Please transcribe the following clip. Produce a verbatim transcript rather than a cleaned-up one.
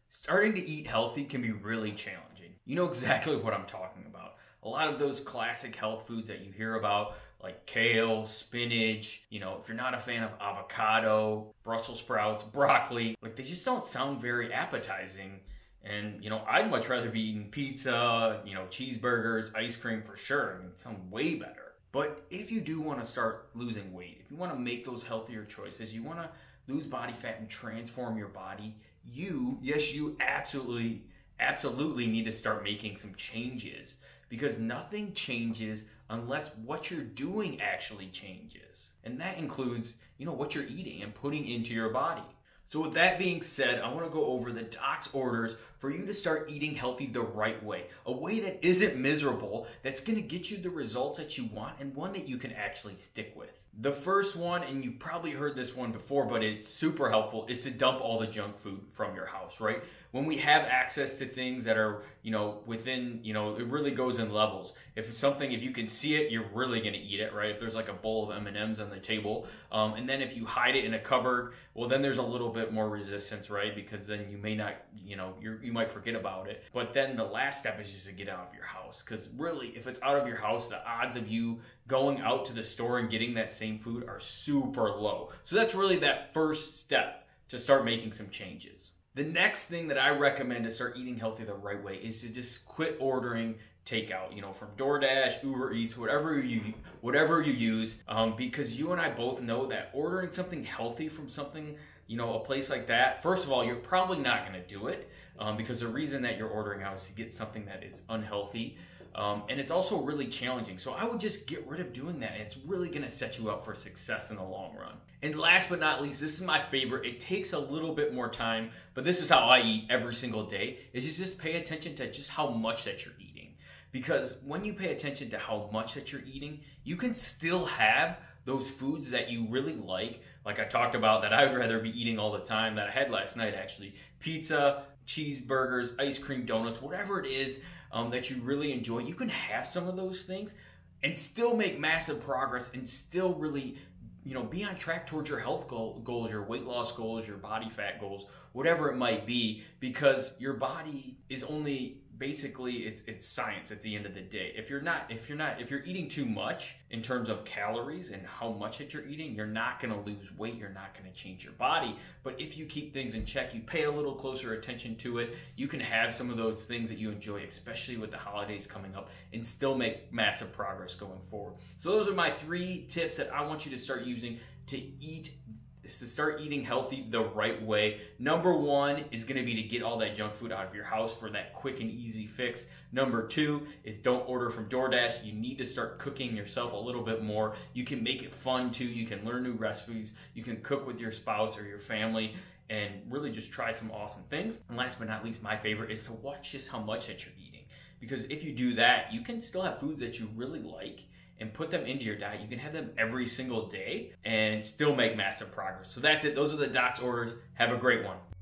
Starting to eat healthy can be really challenging. You know exactly what I'm talking about. A lot of those classic health foods that you hear about, like kale, spinach, you know, if you're not a fan of avocado, Brussels sprouts, broccoli, like they just don't sound very appetizing. And, you know, I'd much rather be eating pizza, you know, cheeseburgers, ice cream for sure. I mean, it sounds way better. But if you do want to start losing weight, if you want to make those healthier choices, you want to lose body fat and transform your body, you, yes, you absolutely, absolutely need to start making some changes, because nothing changes unless what you're doing actually changes. And that includes, you know, what you're eating and putting into your body. So with that being said, I want to go over the doc's orders for you to start eating healthy the right way. A way that isn't miserable, that's going to get you the results that you want, and one that you can actually stick with. The first one, and you've probably heard this one before, but it's super helpful, is to dump all the junk food from your house, right? When we have access to things that are, you know, within, you know, it really goes in levels. If it's something, if you can see it, you're really going to eat it, right? If there's like a bowl of M and M's on the table, um, and then if you hide it in a cupboard, well, then there's a little bit more resistance, right? Because then you may not, you know, you're, you might forget about it. But then the last step is just to get out of your house. Because really, if it's out of your house, the odds of you going out to the store and getting that same food are super low. So that's really that first step to start making some changes. The next thing that I recommend to start eating healthy the right way is to just quit ordering takeout, you know, from DoorDash, Uber Eats, whatever you whatever you use, um, because you and I both know that ordering something healthy from something, you know, a place like that, first of all, you're probably not going to do it, um, because the reason that you're ordering out is to get something that is unhealthy. Um, and it's also really challenging. So I would just get rid of doing that. And it's really going to set you up for success in the long run. And last but not least, this is my favorite. It takes a little bit more time, but this is how I eat every single day, is you just pay attention to just how much that you're eating. Because when you pay attention to how much that you're eating, you can still have those foods that you really like, like I talked about that I would rather be eating all the time, that I had last night actually, pizza, cheeseburgers, ice cream, donuts, whatever it is um, that you really enjoy. You can have some of those things and still make massive progress and still really, you know, be on track towards your health goal, goals, your weight loss goals, your body fat goals, whatever it might be, because your body is only basically it's it's science at the end of the day. If you're not if you're not if you're eating too much in terms of calories and how much that you're eating, you're not going to lose weight, you're not going to change your body. But if you keep things in check, you pay a little closer attention to it, you can have some of those things that you enjoy, especially with the holidays coming up, and still make massive progress going forward. So those are my three tips that I want you to start using to eat to start eating healthy the right way. Number one is going to be to get all that junk food out of your house for that quick and easy fix. Number two is don't order from DoorDash. You need to start cooking yourself a little bit more. You can make it fun too. You can learn new recipes. You can cook with your spouse or your family and really just try some awesome things. And last but not least, my favorite is to watch just how much that you're eating. Because if you do that, you can still have foods that you really like and put them into your diet. You can have them every single day and still make massive progress. So that's it. Those are the Doc's orders. Have a great one.